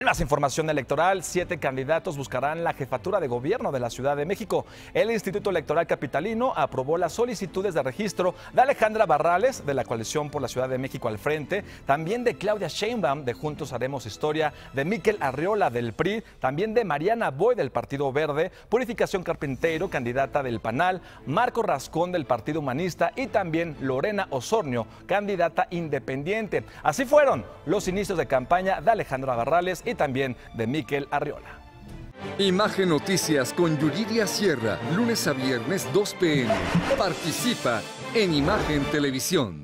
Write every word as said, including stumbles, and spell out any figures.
Más información electoral, siete candidatos buscarán la jefatura de gobierno de la Ciudad de México. El Instituto Electoral Capitalino aprobó las solicitudes de registro de Alejandra Barrales, de la Coalición por la Ciudad de México al Frente, también de Claudia Sheinbaum, de Juntos Haremos Historia, de Miquel Arriola, del P R I, también de Mariana Boy, del Partido Verde, Purificación Carpintero, candidata del PANAL, Marco Rascón, del Partido Humanista, y también Lorena Osornio, candidata independiente. Así fueron los inicios de campaña de Alejandra Barrales y también de Miquel Arriola. Imagen Noticias con Yuridia Sierra, lunes a viernes dos p m Participa en Imagen Televisión.